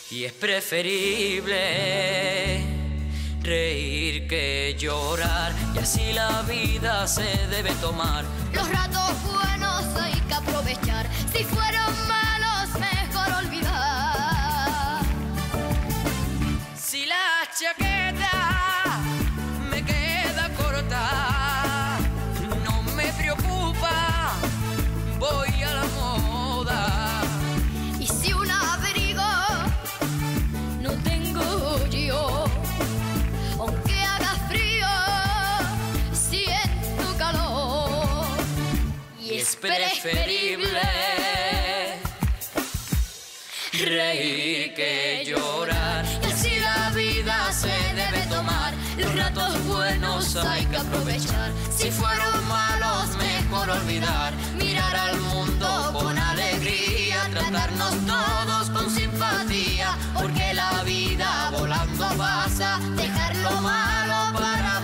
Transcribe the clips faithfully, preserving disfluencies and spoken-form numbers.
Y es preferible reír que llorar, y así la vida se debe tomar. Los ratos buenos hay que aprovechar, si fueron malos mejor olvidar. Si la chaqueta me queda corta, no me preocupa, voy a la moda. Y si un abrigo no tengo yo, aunque haga frío, siento calor. Y es preferible reír que llorar, y así la vida se debe tomar. Los ratos buenos hay que aprovechar, si fueron malos mejor olvidar. Mirar al mundo con alegría, tratarnos todos con simpatía, porque la vida volando pasa, dejar lo malo para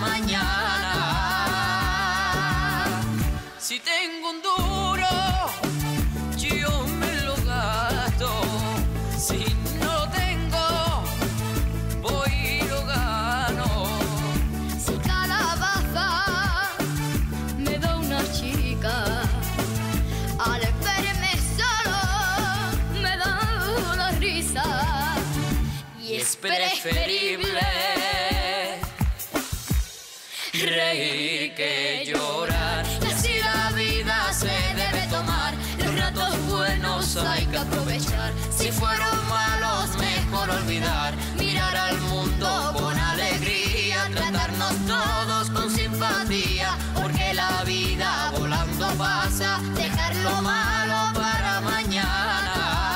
mañana. Si tengo un duro, yo me lo gasto. Si no lo tengo, voy y lo gano. Si calabaza me da una chica, al verme solo me da una risa. Y es preferible reír que llorar, y así la vida se debe tomar. Los ratos buenos hay que aprovechar, si fueron malos mejor olvidar. Mirar al mundo con alegría, tratarnos todos con simpatía, porque la vida volando pasa, dejar lo malo para mañana.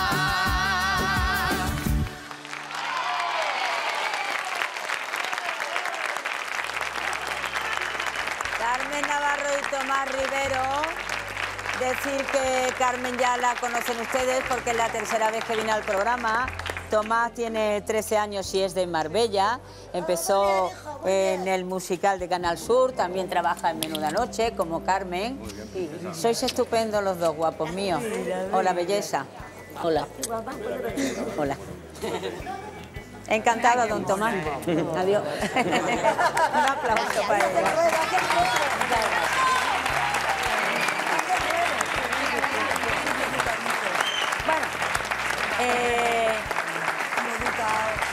Carmen Navarro y Tomás Rivero. Decir que Carmen ya la conocen ustedes porque es la tercera vez que viene al programa. Tomás tiene trece años y es de Marbella. Empezó en el musical de Canal Sur, también trabaja en Menuda Noche, como Carmen. Y sois estupendos los dos, guapos míos. Hola, belleza. Hola. Hola. Encantado, don Tomás. Adiós. Un aplauso para ella.